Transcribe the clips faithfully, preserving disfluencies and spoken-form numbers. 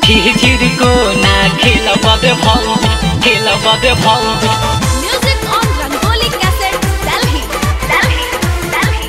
झिझिर को ना खेल बदे भौजी खेल बदे भौजी। Music on Rangoli Cassette, Delhi, Delhi, Delhi,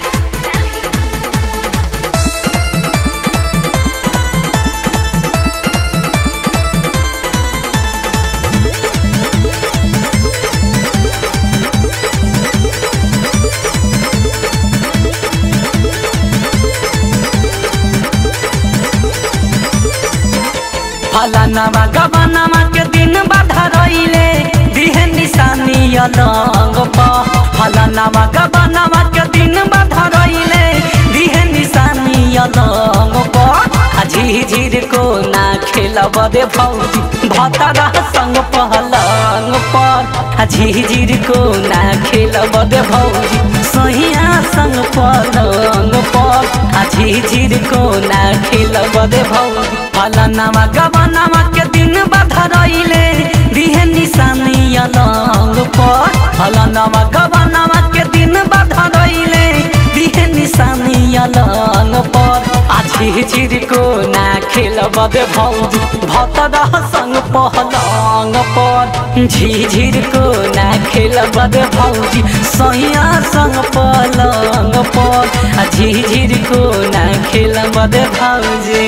फलानावा गवानावा के दिन बाधा रहिले दिहे निशानी अलंग पर। फलानावा गवानावा के दिन बाधा रहिले दिहे निशानी अलंग पर। आ झिझिर को ना खेल बदे भौजी भतरा संग पलंग पर। आ झिझिर को ना खेल बदे भौजी सहिया संग पलंग पर। आ झिझिर को ना खेल बदे भौजी फलानावा गवानावा के दिन बाधा रहिले दिहे निशानी अलंग पर। फलानावा गवानावा के दिन बाधा रहिले दिहे निशानी अलंग पर। आ झिझिर को ना खेल बदे भौजी भतरा संग पलंग पर। झिझिर को ना खेल बदे भौजी सहिया संग पलंग पर। आ झिझिर को ना खेल बदे भौजी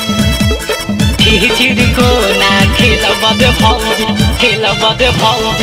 झिझिर को ना खेल बदे भौजी खेल बदे भौजी।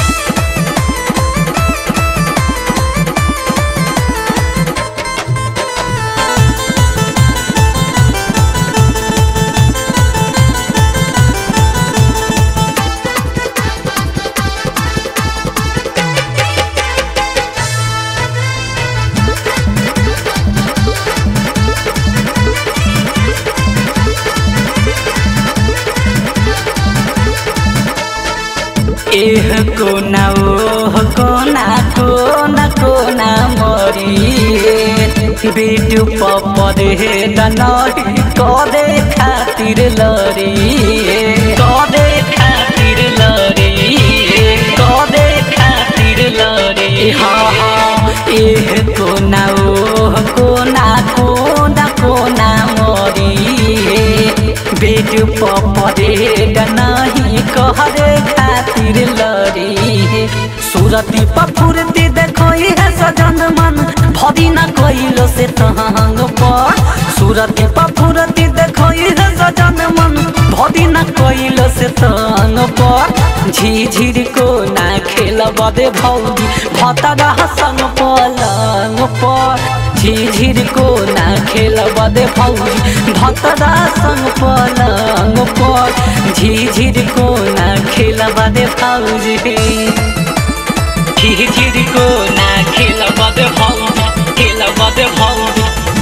एह कोना ओह कोना कोना कोना मरी बेटू पपरे दनही कदे खातिर लरी कदे खातिर लरी कदे खातिर लरी। हाँ हाँ एह कोना ओह कोना कोना कोना मरी बेटू पपरे दनही कहरे खातिर लरी। सूरती पफुरती देखो है सजन मन भरी न कोइलो से तहंग पर। सूरती पफुरती देखो है सजन मन भरी न कोइलो से तहंग पर। झिझिर को ना खेल बदे भौजी भतरा संग पलंग पर। झिझिर को ना खेल बदे भौजी भतरा संग पलंग पर। झिझिर को ना खेल बदे भौजी झिझिर को ना खेल बदे भौजी खेल बदे भौजी।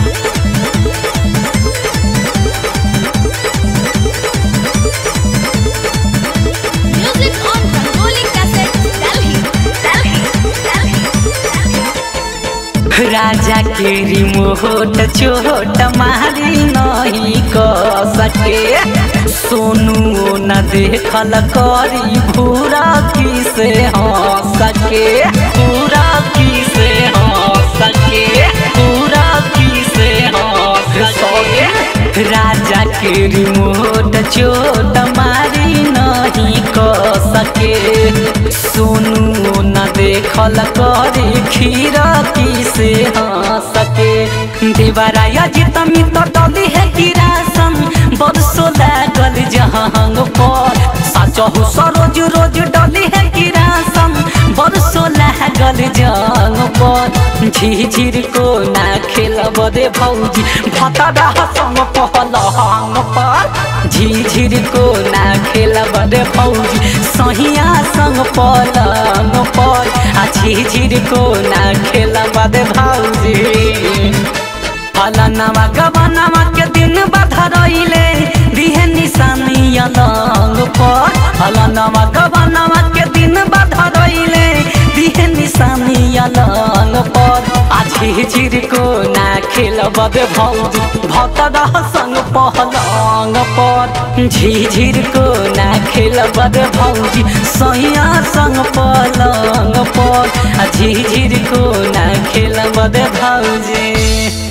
Music on Rangoli Cassette, Delhi, Delhi, Delhi, Delhi. राजा के रिमोट चोट मारी नहीं क सके सोनू न देखल करी भूरा की से हंस सके पूरा की से हंस सके पूरा की से हंस सके। राजा के रिमोट चोट मारी नहीं क सके सोनू न देखल करी खीरा की से हंस सके। देवराया जितमी तो डली है किरासन बरसो लागल जहांग पर। साचहु सरोज रोज डली है किरासन बरसो लागल जहांग पर। झिझिर को ना खेल बदे भौजी भतरा संग पलंग पर। झिझिर को ना खेल बदे भौजी सहिया संग पलंग पर। आ झिझिर को ना खेल बदे भौजी फलानावा गवानावा के दिन बाधा रहिले दिहे निशानी अलंग पर। फलानावा गवानावा के दिन बाधा रहिले दिहे निशानी अलंग पर। आ झिझिर को ना खेल बदे भौजी भतरा संग पलंग पर। झिझिर को ना खेल बदे भौजी सहिया संग पलंग पर। आ झिझिर को ना खेल बदे भौजी।